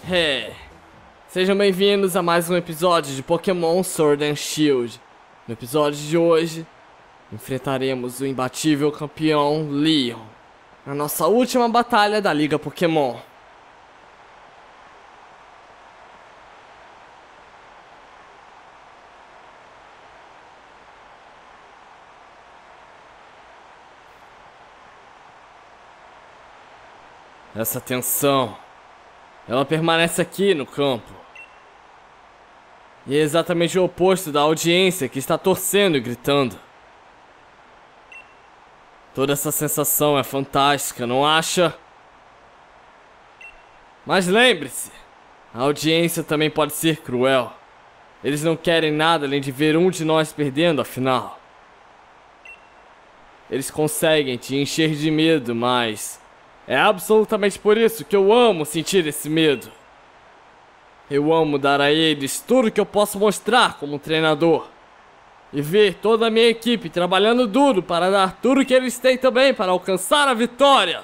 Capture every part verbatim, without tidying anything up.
É. Sejam bem-vindos a mais um episódio de Pokémon Sword and Shield. No episódio de hoje, enfrentaremos o imbatível campeão Leon na nossa última batalha da Liga Pokémon. Essa tensão, ela permanece aqui no campo. E é exatamente o oposto da audiência que está torcendo e gritando. Toda essa sensação é fantástica, não acha? Mas lembre-se, a audiência também pode ser cruel. Eles não querem nada além de ver um de nós perdendo a final. Eles conseguem te encher de medo, mas é absolutamente por isso que eu amo sentir esse medo. Eu amo dar a eles tudo que eu posso mostrar como treinador. E ver toda a minha equipe trabalhando duro para dar tudo que eles têm também para alcançar a vitória.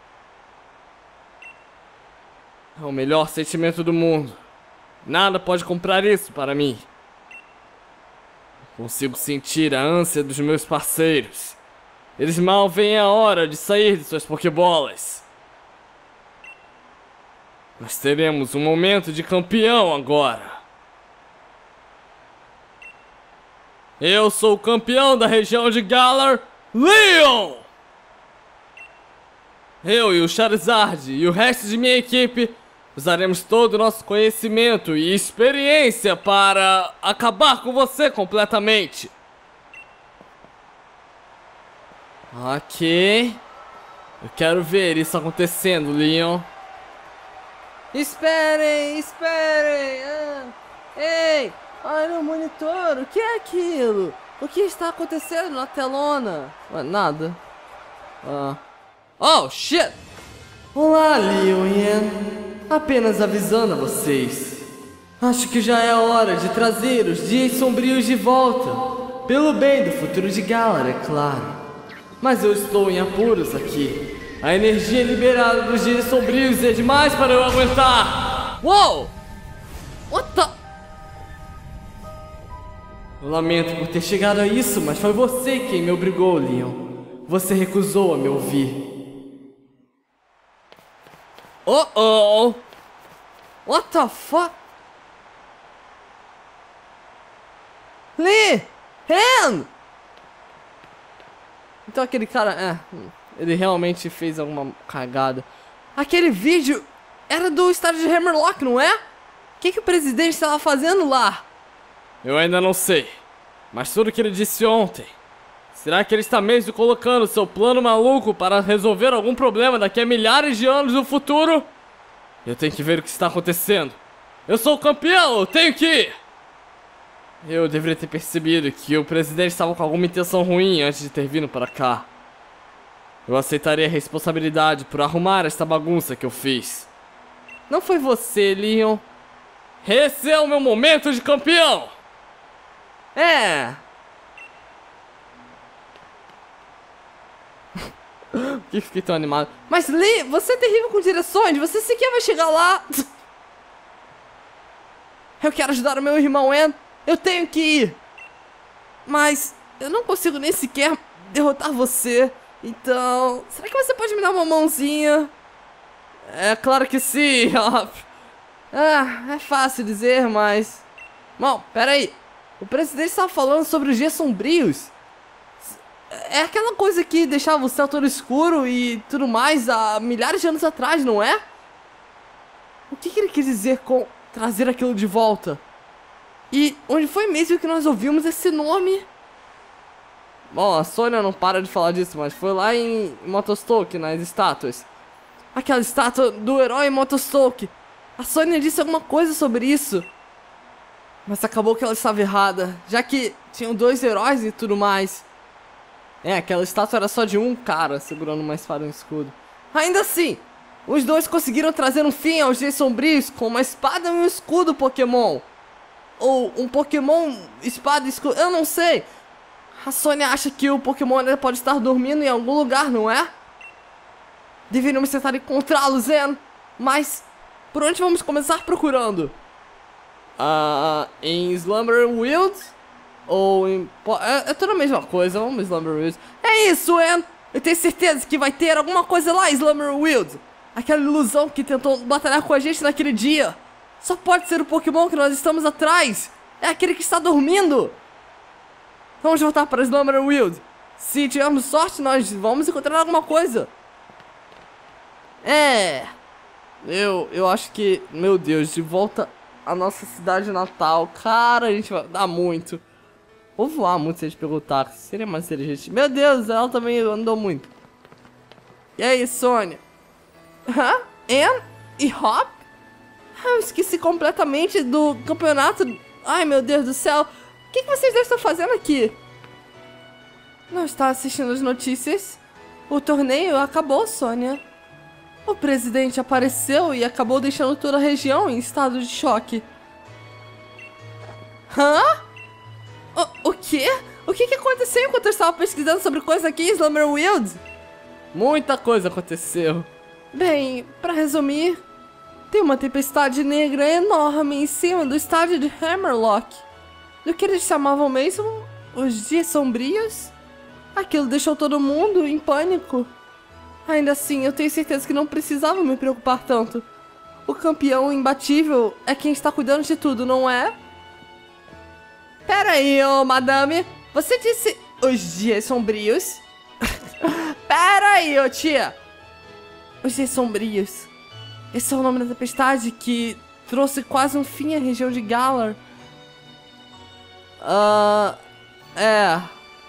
É o melhor sentimento do mundo. Nada pode comprar isso para mim. Consigo sentir a ânsia dos meus parceiros. Eles mal veem a hora de sair de suas Pokébolas. Nós teremos um momento de campeão agora. Eu sou o campeão da região de Galar, Leon! Eu e o Charizard e o resto de minha equipe usaremos todo o nosso conhecimento e experiência para acabar com você completamente. Ok. Eu quero ver isso acontecendo, Leon. Esperem, esperem! Ah, ei, olha no monitor, o que é aquilo? O que está acontecendo na telona? Ah, nada. Ah. Oh, shit! Olá, Leon e Ian. Apenas avisando a vocês. Acho que já é hora de trazer os dias sombrios de volta. Pelo bem do futuro de Galar, é claro. Mas eu estou em apuros aqui. A energia liberada dos dias sombrios é demais para eu aguentar. Uou! What the... Eu lamento por ter chegado a isso, mas foi você quem me obrigou, Leon. Você recusou a me ouvir. Oh oh! What the fuck? Lee! Han! Então aquele cara, é, ele realmente fez alguma cagada. Aquele vídeo era do estádio de Hammerlock, não é? O que, que o presidente estava fazendo lá? Eu ainda não sei, mas tudo que ele disse ontem. Será que ele está mesmo colocando seu plano maluco para resolver algum problema daqui a milhares de anos no futuro? Eu tenho que ver o que está acontecendo. Eu sou o campeão, eu tenho que ir! Eu deveria ter percebido que o presidente estava com alguma intenção ruim antes de ter vindo para cá. Eu aceitaria a responsabilidade por arrumar esta bagunça que eu fiz. Não foi você, Leon. Esse é o meu momento de campeão! É. Por que fiquei tão animado? Mas, Lee, você é terrível com direções. Você sequer vai chegar lá. Eu quero ajudar o meu irmão Ann. Eu tenho que ir. Mas eu não consigo nem sequer derrotar você. Então, será que você pode me dar uma mãozinha? É claro que sim. Ah, é fácil dizer, mas... Bom, peraí. O presidente estava falando sobre os dias sombrios. É aquela coisa que deixava o céu todo escuro e tudo mais há milhares de anos atrás, não é? O que, que ele quis dizer com trazer aquilo de volta? E onde foi mesmo que nós ouvimos esse nome? Bom, a Sônia não para de falar disso, mas foi lá em Motostoke, nas estátuas. Aquela estátua do herói Motostoke. A Sônia disse alguma coisa sobre isso. Mas acabou que ela estava errada, já que tinham dois heróis e tudo mais. É, aquela estátua era só de um cara segurando uma espada e um escudo. Ainda assim, os dois conseguiram trazer um fim aos dias sombrios com uma espada e um escudo Pokémon. Ou um Pokémon espada e escudo, eu não sei. A Sônia acha que o Pokémon ainda pode estar dormindo em algum lugar, não é? Deveríamos tentar encontrá-lo, Zen. Mas Por onde vamos começar procurando? Ah, em Slumber Wild? Ou em... É, é tudo a mesma coisa, vamos em Slumber Wild. É isso, Ann! Eu tenho certeza que vai ter alguma coisa lá em Slumber Wild. Aquela ilusão que tentou batalhar com a gente naquele dia. Só pode ser o Pokémon que nós estamos atrás. É aquele que está dormindo. Vamos voltar para Slumber Wild. Se tivermos sorte, nós vamos encontrar alguma coisa. É... Eu, eu acho que... Meu Deus, de volta à nossa cidade natal. Cara, a gente vai dar muito. Vou voar muito se a gente pegou o táxi. Seria mais inteligente. Meu Deus, ela também andou muito. E aí, Sônia? Hã? Ann? E Hop? Eu esqueci completamente do campeonato. Ai, meu Deus do céu. O que, que vocês dois estão fazendo aqui? Não está assistindo as notícias? O torneio acabou, Sônia. O presidente apareceu e acabou deixando toda a região em estado de choque. Hã? O, o quê? O que, que aconteceu enquanto eu estava pesquisando sobre coisas aqui em Slumber Wild? Muita coisa aconteceu. Bem, para resumir, tem uma tempestade negra enorme em cima do estádio de Hammerlock. Do que eles chamavam mesmo? Os dias sombrios? Aquilo deixou todo mundo em pânico. Ainda assim, eu tenho certeza que não precisava me preocupar tanto. O campeão imbatível é quem está cuidando de tudo, não é? Pera aí, ô madame. Você disse os dias sombrios? Pera aí, ô tia. Os dias sombrios. Esse é o nome da tempestade que trouxe quase um fim à região de Galar. Ah... Uh, é...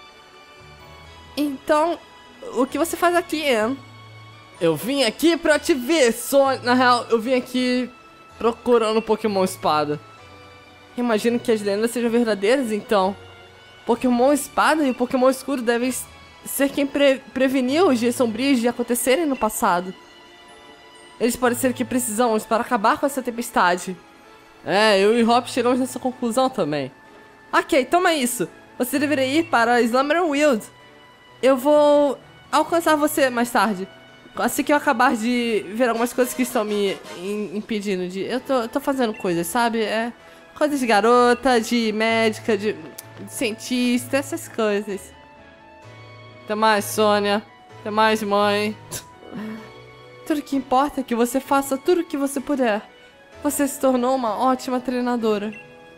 Então, o que você faz aqui, Ann? Eu vim aqui pra te ver, Sônia. Na real, eu vim aqui procurando Pokémon Espada. Imagino que as lendas sejam verdadeiras, então. Pokémon Espada e o Pokémon Escuro devem ser quem pre preveniu os dias sombrios de acontecerem no passado. Eles podem ser que precisamos para acabar com essa tempestade. É, eu e Hop chegamos nessa conclusão também. Ok, toma isso. Você deveria ir para Slumber Wild. Eu vou alcançar você mais tarde. Assim que eu acabar de ver algumas coisas que estão me impedindo de... Eu tô, eu tô fazendo coisas, sabe? É... Coisas de garota, de médica, de, de cientista, essas coisas. Até mais, Sônia. Até mais, mãe. Tudo que importa é que você faça tudo o que você puder. Você se tornou uma ótima treinadora.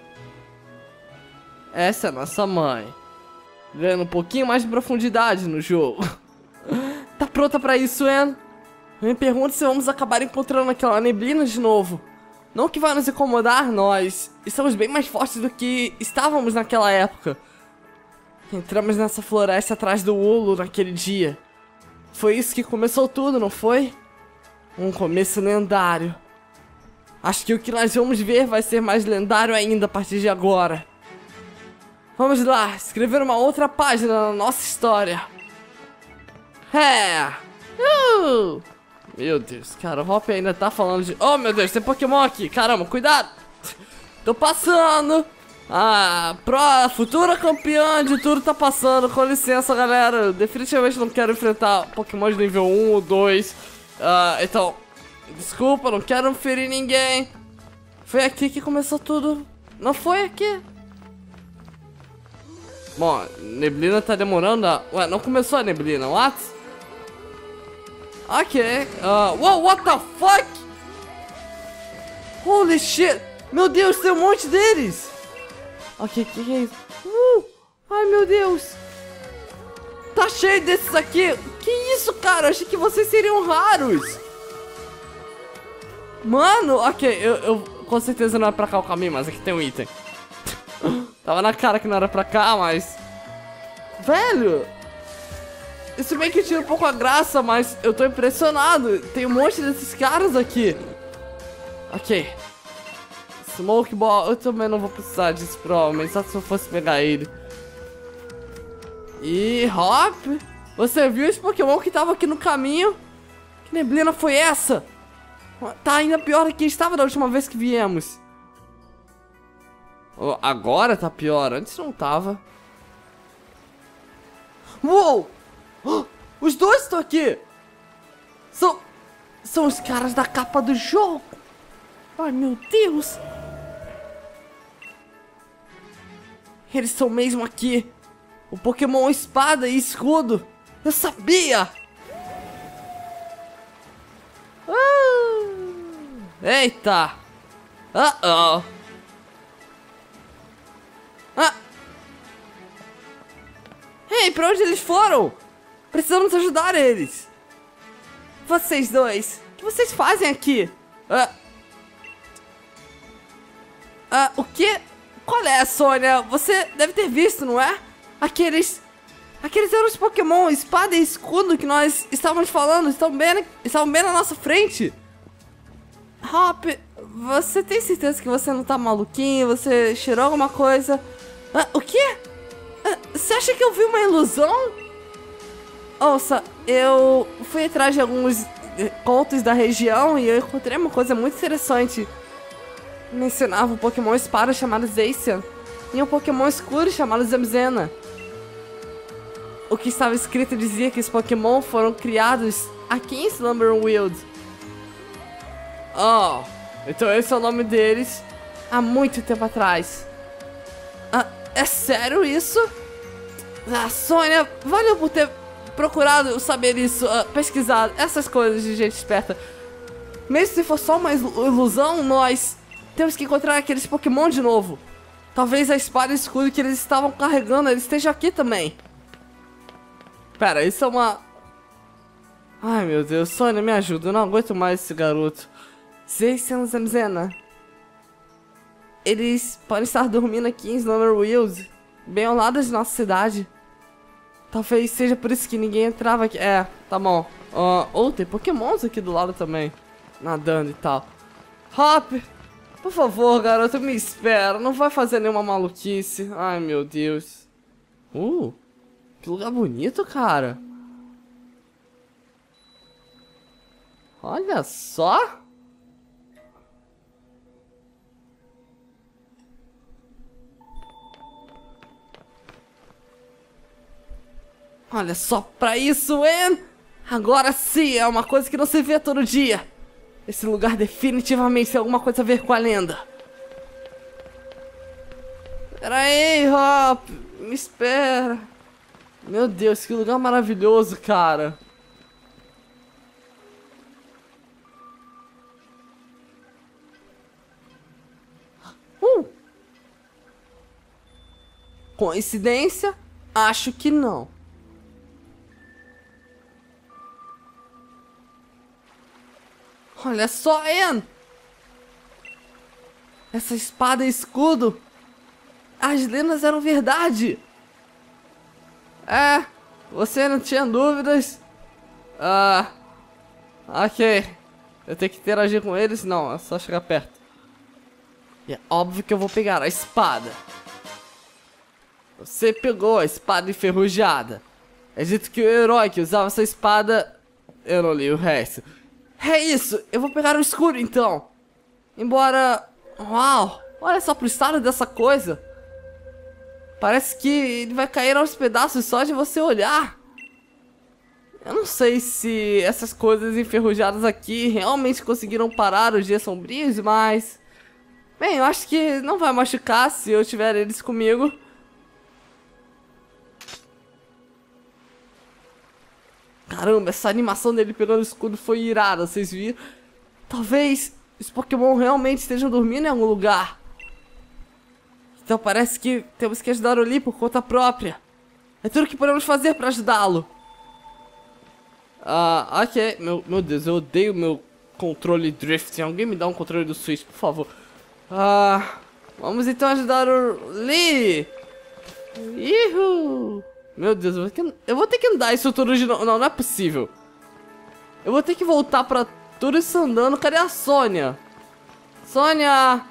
Essa é a nossa mãe. Vendo um pouquinho mais de profundidade no jogo. Tá pronta pra isso, Ann? Eu me pergunto se vamos acabar encontrando aquela neblina de novo. Não que vai nos incomodar, nós estamos bem mais fortes do que estávamos naquela época. Entramos nessa floresta atrás do Ulu naquele dia. Foi isso que começou tudo, não foi? Um começo lendário. Acho que o que nós vamos ver vai ser mais lendário ainda a partir de agora. Vamos lá, escrever uma outra página na nossa história. É! Uh! Meu Deus, cara, o Hop ainda tá falando de... Oh, meu Deus, tem Pokémon aqui. Caramba, cuidado. Tô passando. Ah, pro futura campeã de tudo tá passando. Com licença, galera. Eu definitivamente não quero enfrentar Pokémon de nível um ou dois. Ah, então, desculpa, não quero ferir ninguém. Foi aqui que começou tudo. Não foi aqui. Bom, neblina tá demorando a... Ué, não começou a neblina, what? Ok, uh, wow, what the fuck? Holy shit, meu Deus, tem um monte deles. Ok, que que é isso? Uh, ai meu Deus. Tá cheio desses aqui. Que isso, cara, achei que vocês seriam raros. Mano, ok, eu, eu com certeza não é pra cá o caminho, mas aqui tem um item. Tava na cara que não era pra cá, mas... Velho... Isso meio que tira um pouco a graça, mas eu tô impressionado. Tem um monte desses caras aqui. Ok. Smoke Ball. Eu também não vou precisar disso, provavelmente. Só se eu fosse pegar ele. E Hop, você viu esse Pokémon que tava aqui no caminho? Que neblina foi essa? Tá ainda pior do que estava da última vez que viemos. Oh, agora tá pior. Antes não tava. Uou! Oh, os dois estão aqui! São... São os caras da capa do jogo! Ai, meu Deus. Eles estão mesmo aqui. O Pokémon Espada e Escudo. Eu sabia. Ah. Eita. Uh-oh. Ah. Ei, pra onde eles foram? Precisamos ajudar eles. Vocês dois, o que vocês fazem aqui? Ah. Ah, o que? Qual é, Sônia? Você deve ter visto, não é? Aqueles... Aqueles eram os Pokémon Espada e Escudo que nós estávamos falando. Estão bem, estavam bem na nossa frente. Hop, você tem certeza que você não tá maluquinho? Você cheirou alguma coisa? Ah, o quê? Ah, você acha que eu vi uma ilusão? Ouça, eu fui atrás de alguns contos da região e eu encontrei uma coisa muito interessante. Mencionava um Pokémon Espada chamado Zacian e um Pokémon Escuro chamado Zamazenta. O que estava escrito dizia que os Pokémon foram criados aqui em Slumberwild. Oh, então esse é o nome deles há muito tempo atrás. Ah, é sério isso? Ah, Sônia, valeu por ter procurado saber isso, uh, pesquisado, essas coisas de gente esperta. Mesmo se for só uma ilusão, nós temos que encontrar aqueles Pokémon de novo. Talvez a espada e escudo que eles estavam carregando, eles estejam aqui também. Pera, isso é uma... Ai, meu Deus, Sônia, me ajuda, eu não aguento mais esse garoto. Zacian e Zamazenta. Eles podem estar dormindo aqui em Slumberwild, bem ao lado de nossa cidade. Talvez seja por isso que ninguém entrava aqui. É, tá bom. Uh, ou oh, tem Pokémons aqui do lado também, nadando e tal. Hop, por favor, garoto, me espera. Não vai fazer nenhuma maluquice. Ai, meu Deus. Uh, que lugar bonito, cara. Olha só. Olha só pra isso, hein? Agora sim, é uma coisa que não se vê todo dia. Esse lugar definitivamente tem alguma coisa a ver com a lenda. Pera aí, Hop. Me espera. Meu Deus, que lugar maravilhoso, cara. Uh. Coincidência? Acho que não. Olha só, Anne! Essa espada e escudo! As lendas eram verdade! É, você não tinha dúvidas? Ah, ok. Eu tenho que interagir com eles? Não, é só chegar perto. E é óbvio que eu vou pegar a espada. Você pegou a espada enferrujada. É dito que o herói que usava essa espada... Eu não li o resto. É isso, eu vou pegar o escuro então. Embora... Uau, olha só pro estado dessa coisa. Parece que ele vai cair aos pedaços só de você olhar. Eu não sei se essas coisas enferrujadas aqui realmente conseguiram parar os dias sombrios, mas... Bem, eu acho que não vai machucar se eu tiver eles comigo. Caramba, essa animação dele pegando o escudo foi irada, vocês viram? Talvez os Pokémon realmente estejam dormindo em algum lugar. Então parece que temos que ajudar o Lee por conta própria. É tudo que podemos fazer para ajudá-lo. Ah, ok. Meu, meu Deus, eu odeio meu controle drifting. Alguém me dá um controle do Switch, por favor. Ah, vamos então ajudar o Lee. Ihu. Meu Deus, eu vou, ter que, eu vou ter que andar isso tudo de novo. Não, não é possível. Eu vou ter que voltar pra tudo isso andando. Cadê a Sônia? Sônia!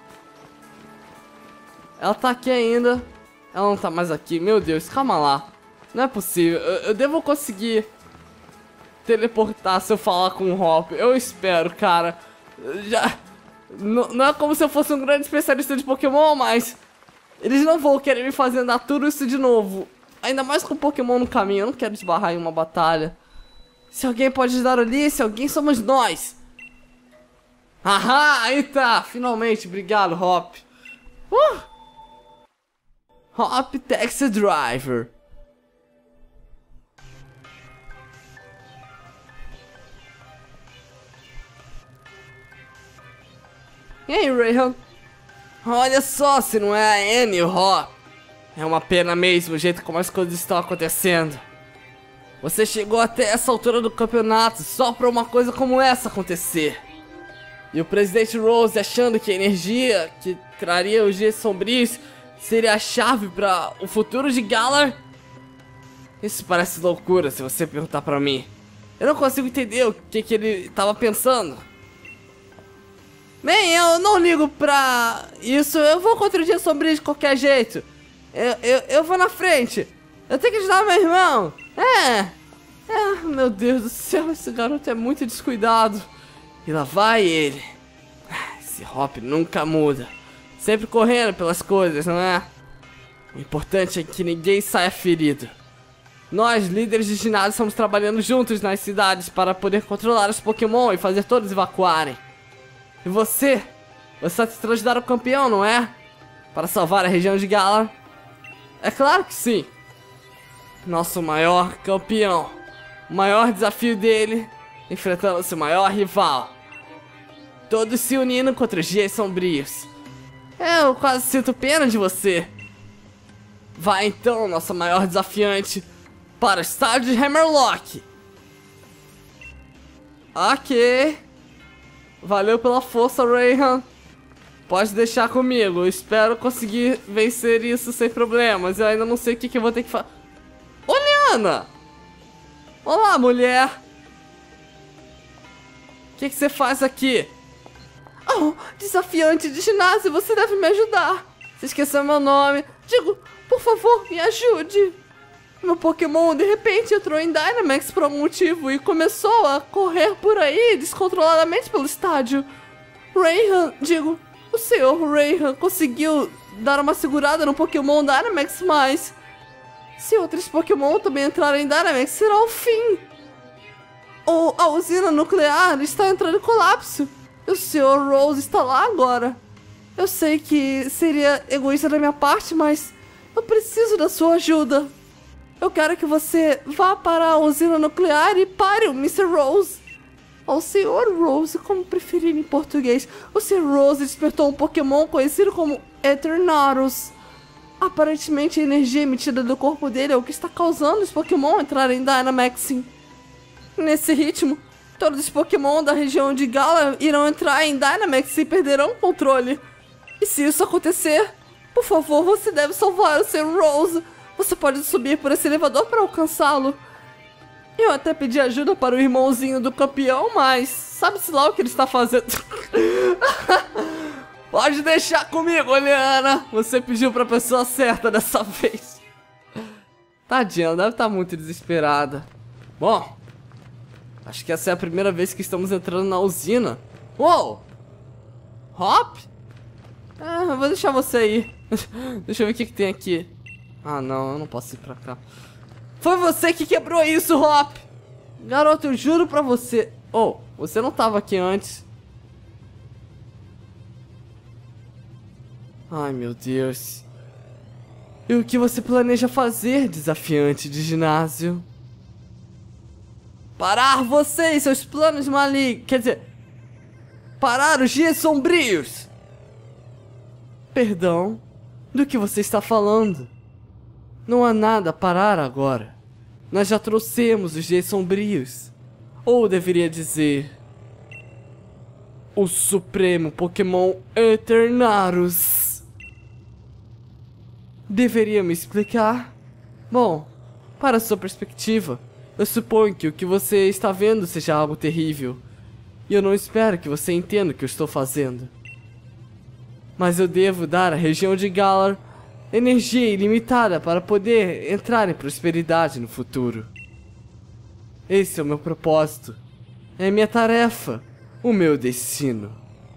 Ela tá aqui ainda. Ela não tá mais aqui. Meu Deus, calma lá. Não é possível. Eu, eu devo conseguir teleportar se eu falar com o Hop. Eu espero, cara. Já... Não, não é como se eu fosse um grande especialista de Pokémon, mas... Eles não vão querer me fazer andar tudo isso de novo. Ainda mais com Pokémon no caminho. Eu não quero esbarrar em uma batalha. Se alguém pode ajudar ali, se alguém somos nós. Ahá, aí tá, finalmente, obrigado, Hop. Uh! Hop Taxi Driver. E aí, Rayhan? Olha só, se não é a Annie, o Hop. É uma pena mesmo o jeito como as coisas estão acontecendo. Você chegou até essa altura do campeonato só pra uma coisa como essa acontecer. E o presidente Rose achando que a energia que traria os dias sombrios seria a chave para o futuro de Galar? Isso parece loucura se você perguntar pra mim. Eu não consigo entender o que, que ele estava pensando. Bem, eu não ligo pra isso, eu vou contra o dia sombrio de qualquer jeito. Eu, eu, eu vou na frente. Eu tenho que ajudar meu irmão. É, é, meu Deus do céu, esse garoto é muito descuidado. E lá vai ele. Esse Hop nunca muda. Sempre correndo pelas coisas, não é? O importante é que ninguém saia ferido. Nós, líderes de ginásio, estamos trabalhando juntos nas cidades para poder controlar os Pokémon e fazer todos evacuarem. E você? Você está tentando ajudar o campeão, não é? Para salvar a região de Galar? É claro que sim. Nosso maior campeão. O maior desafio dele, enfrentando seu maior rival. Todos se unindo contra os dias sombrios. Eu quase sinto pena de você. Vai então, nosso maior desafiante, para o estádio de Hammerlock. Ok. Valeu pela força, Rayhan. Pode deixar comigo. Eu espero conseguir vencer isso sem problemas. Eu ainda não sei o que, que eu vou ter que fazer. Ô, Liana! Olá, mulher. O que, que você faz aqui? Oh, desafiante de ginásio, você deve me ajudar. Você esqueceu meu nome. Digo, por favor, me ajude. Meu Pokémon, de repente, entrou em Dynamax por algum motivo e começou a correr por aí descontroladamente pelo estádio. Rayhan, digo, o senhor Rayhan conseguiu dar uma segurada no Pokémon Dynamax, mas se outros Pokémon também entrarem em Dynamax, será o fim. Ou a usina nuclear está entrando em colapso. E o senhor Rose está lá agora. Eu sei que seria egoísta da minha parte, mas eu preciso da sua ajuda. Eu quero que você vá para a usina nuclear e pare o mister Rose. Ou senhor Rose, como preferir em português. O senhor Rose despertou um Pokémon conhecido como Eternatus. Aparentemente a energia emitida do corpo dele é o que está causando os Pokémon entrarem em Dynamaxing. Nesse ritmo, todos os Pokémon da região de Galar irão entrar em Dynamax e perderão o controle. E se isso acontecer, por favor, você deve salvar o senhor Rose. Você pode subir por esse elevador para alcançá-lo. Eu até pedi ajuda para o irmãozinho do campeão, mas sabe-se lá o que ele está fazendo. Pode deixar comigo, Liana. Você pediu para a pessoa certa dessa vez. Tadinha, ela deve estar muito desesperada. Bom, acho que essa é a primeira vez que estamos entrando na usina. Uou! Hop? Ah, eu vou deixar você ir. Deixa eu ver o que, que tem aqui. Ah, não, eu não posso ir pra cá. Foi você que quebrou isso, Hop! Garoto, eu juro pra você. Oh, você não tava aqui antes. Ai, meu Deus. E o que você planeja fazer, desafiante de ginásio? Parar você e seus planos malignos. Quer dizer, parar os dias sombrios. Perdão, do que você está falando? Não há nada a parar agora. Nós já trouxemos os dias sombrios. Ou deveria dizer, o supremo Pokémon Eternatus. Deveria me explicar? Bom, para sua perspectiva, eu suponho que o que você está vendo seja algo terrível. E eu não espero que você entenda o que eu estou fazendo. Mas eu devo dar à região de Galar energia ilimitada para poder entrar em prosperidade no futuro. Esse é o meu propósito. É a minha tarefa. O meu destino.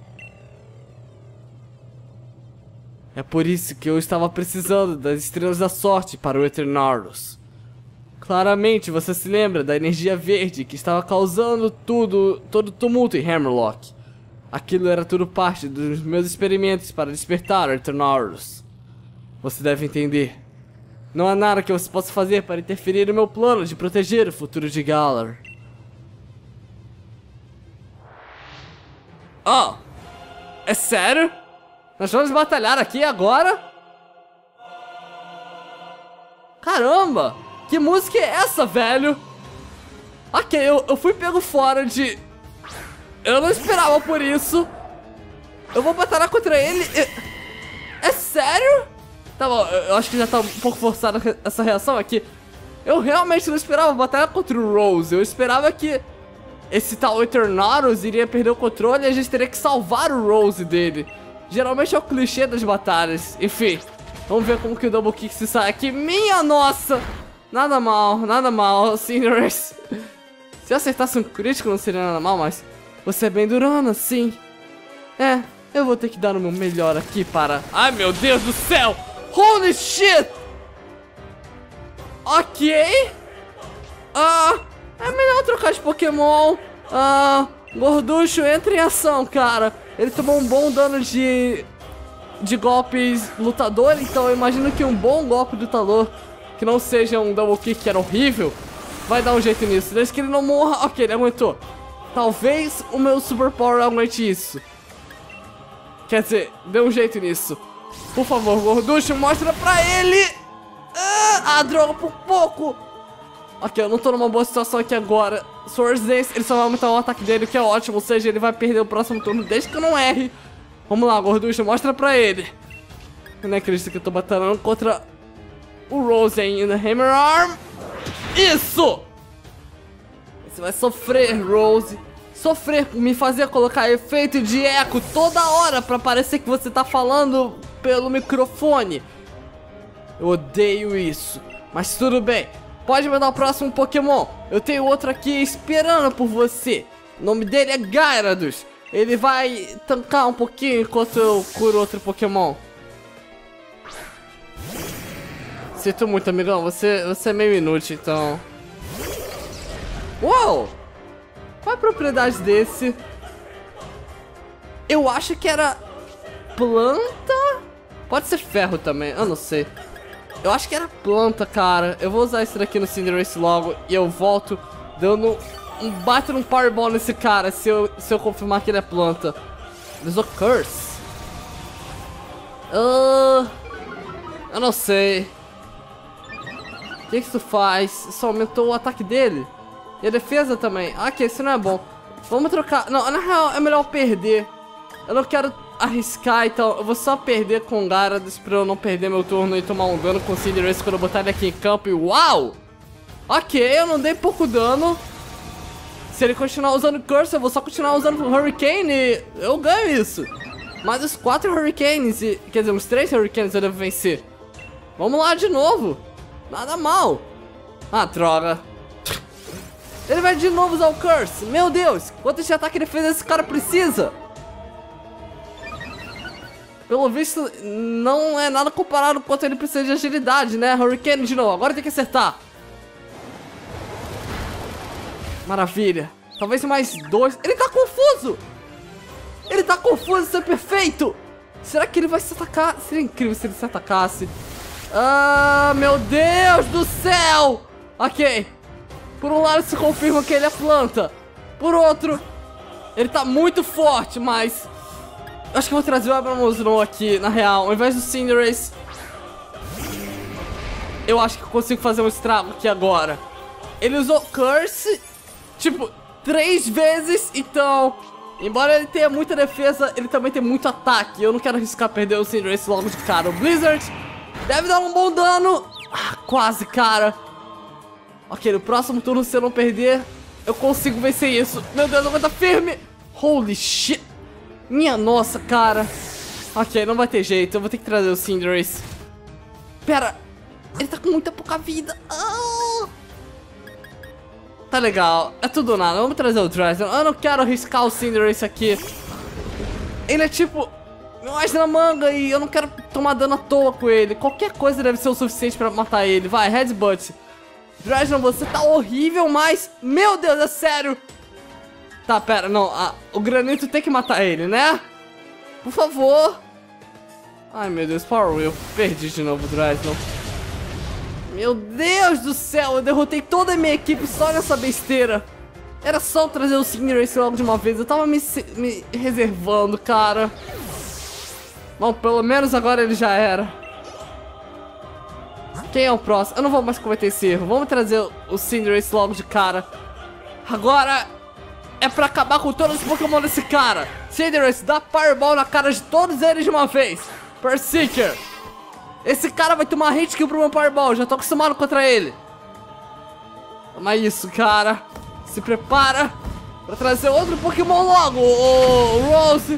É por isso que eu estava precisando das estrelas da sorte para o Eternatus. Claramente você se lembra da energia verde que estava causando tudo, todo tumulto em Hammerlock. Aquilo era tudo parte dos meus experimentos para despertar Eternaurus. Você deve entender. Não há nada que você possa fazer para interferir no meu plano de proteger o futuro de Galar. Oh! É sério? Nós vamos batalhar aqui agora? Caramba! Que música é essa, velho? Ok, eu, eu fui pego fora de... Eu não esperava por isso. Eu vou batalhar contra ele. É sério? Tá bom, eu acho que já tá um pouco forçada essa reação aqui. Eu realmente não esperava batalhar contra o Rose. Eu esperava que esse tal Eternaurus iria perder o controle e a gente teria que salvar o Rose dele. Geralmente é o clichê das batalhas. Enfim, vamos ver como que o Double Kick se sai aqui. Minha nossa! Nada mal, nada mal, Cinderace. Se eu acertasse um crítico não seria nada mal, mas você é bem durona, sim. É, eu vou ter que dar o meu melhor aqui para... Ai, meu Deus do céu! Holy shit! Ok. Ah, é melhor trocar de Pokémon. Ah, Gorducho, entra em ação, cara. Ele tomou um bom dano de... De golpes lutador, então eu imagino que um bom golpe lutador, que não seja um Double Kick que era horrível, vai dar um jeito nisso. Desde que ele não morra... Ok, ele aguentou. Talvez o meu Super Power aguente isso. Quer dizer, dê um jeito nisso. Por favor, Gorducho, mostra pra ele. Ah, droga, por pouco. Ok, eu não tô numa boa situação aqui agora. Swords Dance, ele só vai aumentar o ataque dele, o que é ótimo. Ou seja, ele vai perder o próximo turno desde que eu não erre. Vamos lá, Gorducho, mostra pra ele. Eu não acredito que eu tô batalhando contra o Rose ainda. Hammer Arm. Isso! Você vai sofrer, Rose. Sofrer por me fazer colocar efeito de eco toda hora pra parecer que você tá falando pelo microfone. Eu odeio isso. Mas tudo bem. Pode me dar o próximo Pokémon. Eu tenho outro aqui esperando por você. O nome dele é Gyarados. Ele vai tancar um pouquinho enquanto eu curo outro Pokémon. Sinto muito, amigão. Você, você é meio inútil, então... Uou! Qual é a propriedade desse? Eu acho que era... planta? Pode ser ferro também, eu não sei. Eu acho que era planta, cara. Eu vou usar isso daqui no Cinderace logo e eu volto dando um bate num Powerball nesse cara se eu, se eu confirmar que ele é planta. Ele usou Curse. Uh, eu não sei. O que, que isso faz? Isso aumentou o ataque dele. E a defesa também. Ah, ok, isso não é bom. Vamos trocar. Não, na real é melhor perder. Eu não quero arriscar, então eu vou só perder com o Gyarados pra eu não perder meu turno e tomar um dano com o Cinderace quando eu botar ele aqui em campo. E uau! Ok, eu não dei pouco dano. Se ele continuar usando Curse, eu vou só continuar usando Hurricane e eu ganho isso. Mas os quatro Hurricanes, e, quer dizer, uns três Hurricanes eu devo vencer. Vamos lá de novo. Nada mal. Ah, droga. Ele vai de novo usar o Curse. Meu Deus, quanto de ataque e defesa esse cara precisa? Pelo visto, não é nada comparado com quanto ele precisa de agilidade, né? Hurricane de novo, agora tem que acertar. Maravilha. Talvez mais dois. Ele tá confuso. Ele tá confuso, isso é perfeito. Será que ele vai se atacar? Seria incrível se ele se atacasse. Ah, meu Deus do céu. Ok. Por um lado se confirma que ele é planta. Por outro, ele tá muito forte, mas... eu acho que eu vou trazer o Abramosnow aqui, na real. Ao invés do Cinderace, eu acho que eu consigo fazer um estrago aqui agora. Ele usou Curse, tipo, três vezes, então... embora ele tenha muita defesa, ele também tem muito ataque. Eu não quero arriscar perder o Cinderace logo de cara. O Blizzard deve dar um bom dano. Ah, quase, cara. Ok, no próximo turno, se eu não perder, eu consigo vencer isso. Meu Deus, aguenta firme. Holy shit. Minha nossa, cara. Ok, não vai ter jeito. Eu vou ter que trazer o Cinderace. Pera. Ele tá com muita pouca vida. Oh. Tá legal. É tudo ou nada. Vamos trazer o Dresden. Eu não quero arriscar o Cinderace aqui. Ele é tipo... mais na manga e eu não quero tomar dano à toa com ele. Qualquer coisa deve ser o suficiente pra matar ele. Vai, Headbutt. Dresden, você tá horrível, mas... meu Deus, é sério. Tá, pera, não. A, o Granito tem que matar ele, né? Por favor. Ai, meu Deus, Power Wheel. Perdi de novo o Drasnol. Meu Deus do céu, eu derrotei toda a minha equipe só nessa besteira. Era só trazer o Cinderace logo de uma vez. Eu tava me, me reservando, cara. Bom, pelo menos agora ele já era. Quem é o próximo? Eu não vou mais cometer esse erro. Vamos trazer o Cinderace logo de cara. Agora é pra acabar com todos os Pokémon desse cara. Cinderace, dá Fireball na cara de todos eles de uma vez. Perseeker. Esse cara vai tomar hit kill pro meu Fireball. Já tô acostumado contra ele. Toma isso, cara. Se prepara pra trazer outro Pokémon logo, o Rose.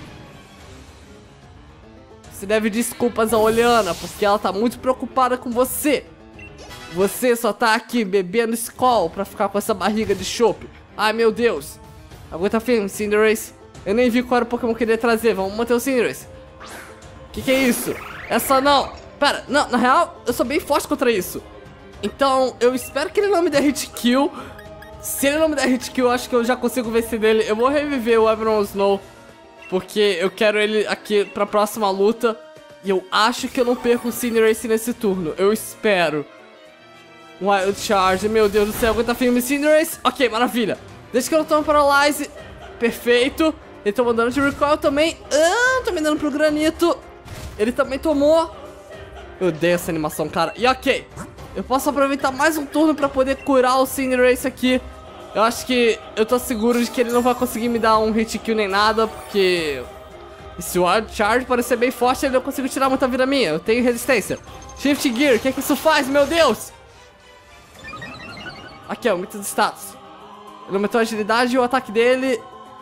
Você deve desculpas a Oliana, porque ela tá muito preocupada com você. Você só tá aqui bebendo Skol pra ficar com essa barriga de chope. Ai, meu Deus. Aguenta firme, Cinderace. Eu nem vi qual era o Pokémon que ele ia trazer. Vamos manter o Cinderace. Que que é isso? Essa não. Pera, não, na real, eu sou bem forte contra isso. Então, eu espero que ele não me dê hit kill. Se ele não me der hit kill, eu acho que eu já consigo vencer dele. Eu vou reviver o Everon Snow, porque eu quero ele aqui pra próxima luta. E eu acho que eu não perco o Cinderace nesse turno. Eu espero. Wild Charge, meu Deus do céu, aguenta firme, Cinderace. Ok, maravilha. Deixa que eu não tomo Paralyze. Perfeito. Ele tomou dano de Recoil também. Ah, tomei dano pro Granito. Ele também tomou. Eu odeio essa animação, cara. E ok, eu posso aproveitar mais um turno pra poder curar o Cinderace aqui. Eu acho que eu tô seguro de que ele não vai conseguir me dar um hit kill nem nada, porque esse Wild Charge parece ser bem forte e ele não consigo tirar muita vida minha. Eu tenho resistência. Shift Gear, o que é que isso faz, meu Deus? Aqui, ó, aumento de status. Ele aumentou a agilidade e o ataque dele.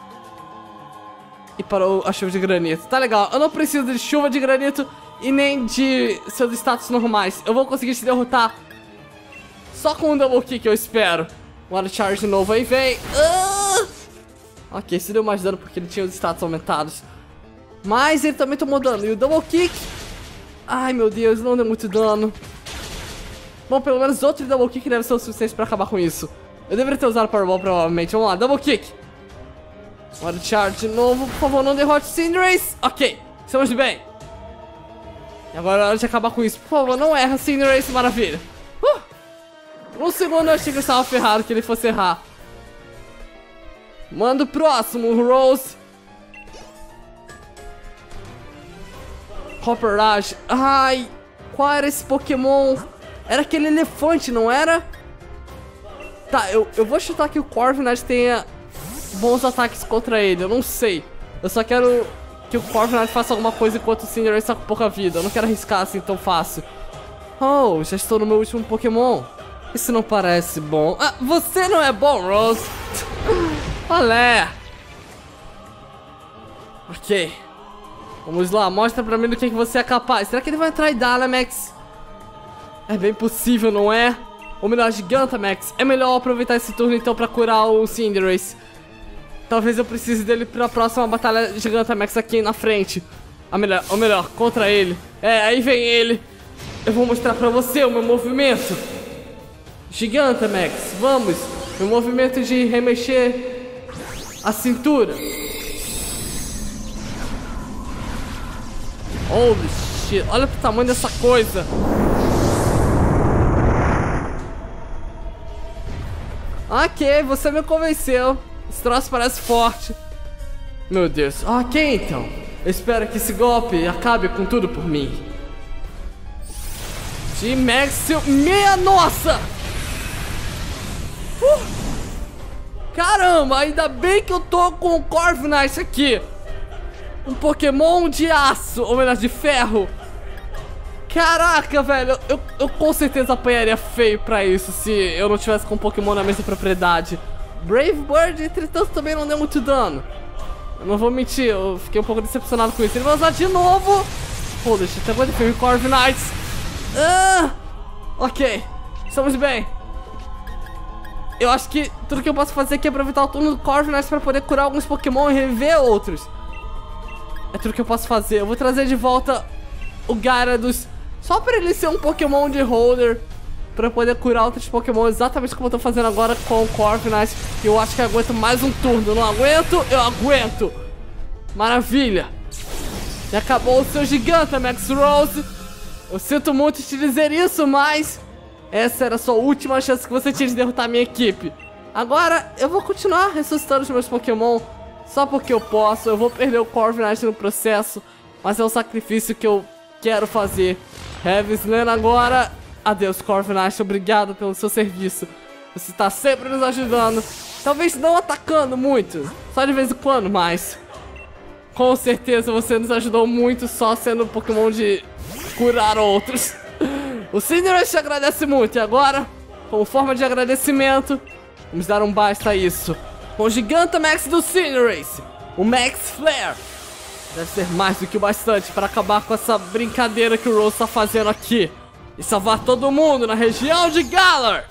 E parou a chuva de granito. Tá legal, eu não preciso de chuva de granito e nem de seus status normais. Eu vou conseguir te derrotar só com um Double Kick, eu espero. Wild Charge novo aí vem. uh! Ok, isso deu mais dano porque ele tinha os status aumentados. Mas ele também tomou dano. E o Double Kick, ai meu Deus, não deu muito dano. Bom, pelo menos outro Double Kick deve ser o suficiente pra acabar com isso. Eu deveria ter usado Powerball provavelmente. Vamos lá, Double Kick. Wild Charge de novo, por favor, não derrote o Cinderace. Ok, estamos bem. E agora é hora de acabar com isso. Por favor, não erra, Cinderace, maravilha. Uh! Um segundo eu achei que eu estava ferrado, que ele fosse errar. Manda o próximo, Rose. Hopperage. Ai, qual era esse Pokémon? Era aquele elefante, não era? Tá, eu, eu vou chutar que o Corviknight tenha bons ataques contra ele, eu não sei. Eu só quero que o Corviknight faça alguma coisa enquanto o Cinderace está com pouca vida. Eu não quero arriscar assim tão fácil. Oh, já estou no meu último Pokémon. Isso não parece bom. Ah, você não é bom, Rose. Olé. Ok. Vamos lá, mostra pra mim do que, que você é capaz. Será que ele vai entrar em Dynamax? É bem possível, não é? Ou melhor, Gigantamax. É melhor aproveitar esse turno então pra curar o Cinderace. Talvez eu precise dele pra próxima batalha Gigantamax aqui na frente. A melhor, ou melhor, contra ele. É, aí vem ele. Eu vou mostrar pra você o meu movimento. Gigantamax, vamos. Meu movimento de remexer a cintura. Holy shit, olha pro tamanho dessa coisa. Ok, você me convenceu. Esse troço parece forte. Meu Deus, ok então. Eu espero que esse golpe acabe com tudo por mim. G-Maxil, minha nossa! Uh! Caramba, ainda bem que eu tô com o Corviknight aqui. Um Pokémon de aço, ou melhor, de ferro. Caraca, velho, eu, eu com certeza apanharia feio pra isso se eu não tivesse com um Pokémon na mesma propriedade. Brave Bird, entretanto, também não deu muito dano. Eu não vou mentir, eu fiquei um pouco decepcionado com isso. Ele vai usar de novo. Holy shit, agora ele foi o Corviknight. Ah, ok, estamos bem. Eu acho que tudo que eu posso fazer aqui é aproveitar o turno do Corviknight pra poder curar alguns Pokémon e reviver outros. É tudo que eu posso fazer. Eu vou trazer de volta o Gyarados, só pra ele ser um Pokémon de Holder. pra poder curar outros Pokémon, exatamente como eu tô fazendo agora com o Corviknight. Eu acho que eu aguento mais um turno. Não aguento? Eu aguento! Maravilha! E acabou o seu Giganta, Max Rose. Eu sinto muito te dizer isso, mas essa era a sua última chance que você tinha de derrotar a minha equipe. Agora eu vou continuar ressuscitando os meus Pokémon só porque eu posso. Eu vou perder o Corviknight no processo, mas é um sacrifício que eu quero fazer. Heavy Slam agora. Adeus, Corviknight. Obrigado pelo seu serviço. Você está sempre nos ajudando. Talvez não atacando muito, só de vez em quando, mas com certeza você nos ajudou muito só sendo um Pokémon de curar outros. O Cinderace te agradece muito. E agora, como forma de agradecimento, vamos dar um basta a isso com o Gigantamax do Cinderace, o Max Flare. Deve ser mais do que o bastante para acabar com essa brincadeira que o Rose está fazendo aqui e salvar todo mundo na região de Galar.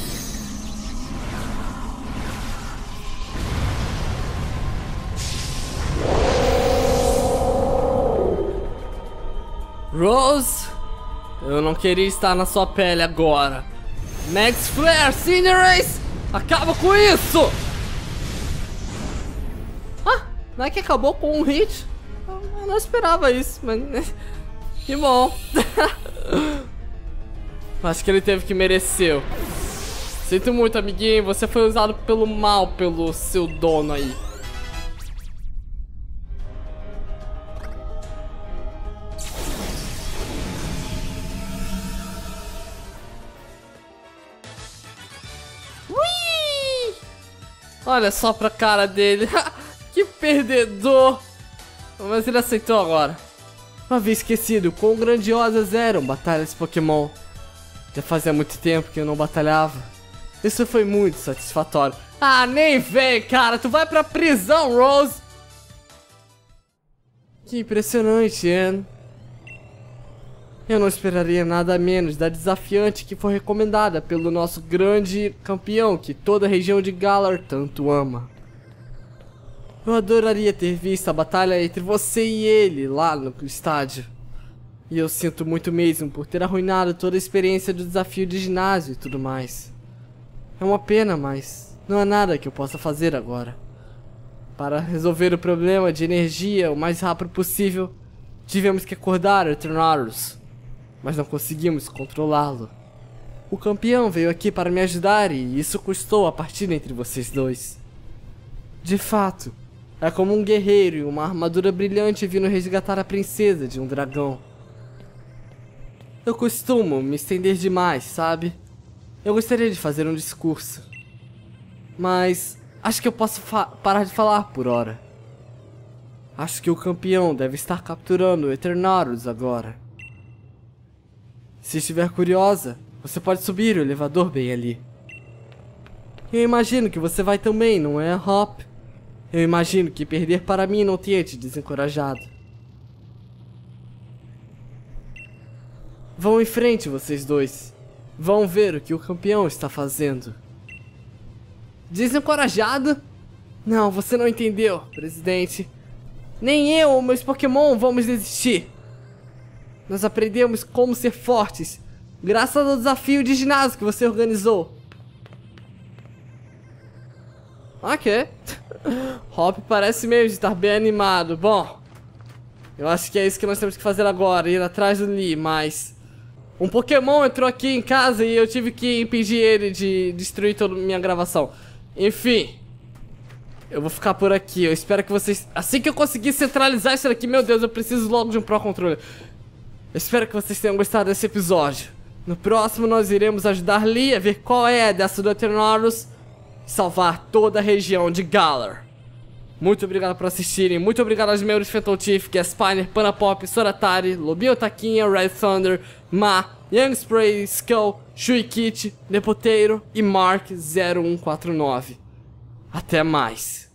Rose, eu não queria estar na sua pele agora. Max Flare, Cinderace, acaba com isso! Ah, não é que acabou com um hit? Eu não esperava isso, mas que bom. Acho que ele teve que merecer. Sinto muito, amiguinho, você foi usado pelo mal pelo seu dono aí. Ui! Olha só pra cara dele. Que perdedor. Mas ele aceitou agora. Havia esquecido quão grandiosas eram batalhas Pokémon. Já fazia muito tempo que eu não batalhava. Isso foi muito satisfatório. Ah, nem vem, cara. Tu vai pra prisão, Rose. Que impressionante, Anne. Eu não esperaria nada menos da desafiante que foi recomendada pelo nosso grande campeão que toda a região de Galar tanto ama. Eu adoraria ter visto a batalha entre você e ele lá no estádio. E eu sinto muito mesmo por ter arruinado toda a experiência do desafio de ginásio e tudo mais. É uma pena, mas não há nada que eu possa fazer agora. Para resolver o problema de energia o mais rápido possível, tivemos que acordar o Eternatus, mas não conseguimos controlá-lo. O campeão veio aqui para me ajudar e isso custou a partida entre vocês dois. De fato, é como um guerreiro em uma armadura brilhante vindo resgatar a princesa de um dragão. Eu costumo me estender demais, sabe? Eu gostaria de fazer um discurso, mas acho que eu posso parar de falar por hora. Acho que o campeão deve estar capturando o Eternatus agora. Se estiver curiosa, você pode subir o elevador bem ali. Eu imagino que você vai também, não é, Hop? Eu imagino que perder para mim não tenha te desencorajado. Vão em frente, vocês dois. Vão ver o que o campeão está fazendo. Desencorajado? Não, você não entendeu, presidente. Nem eu ou meus Pokémon vamos desistir. Nós aprendemos como ser fortes, graças ao desafio de ginásio que você organizou. Ok. Hop parece mesmo estar bem animado. Bom, eu acho que é isso que nós temos que fazer agora, ir atrás do Lee, mas um Pokémon entrou aqui em casa e eu tive que impedir ele de destruir toda a minha gravação. Enfim, eu vou ficar por aqui. Eu espero que vocês... Assim que eu conseguir centralizar isso aqui, meu Deus, eu preciso logo de um Pro Controller. Eu espero que vocês tenham gostado desse episódio. No próximo nós iremos ajudar Lee a ver qual é dessa do Eternatus e salvar toda a região de Galar. Muito obrigado por assistirem. Muito obrigado aos membros Fentontiff, Gaspiner, Panapop, Soratari, Lobinho Taquinha, Red Thunder, Ma, Young Spray, Skull, Shuikit, Nepoteiro e Mark zero um quatro nove. Até mais.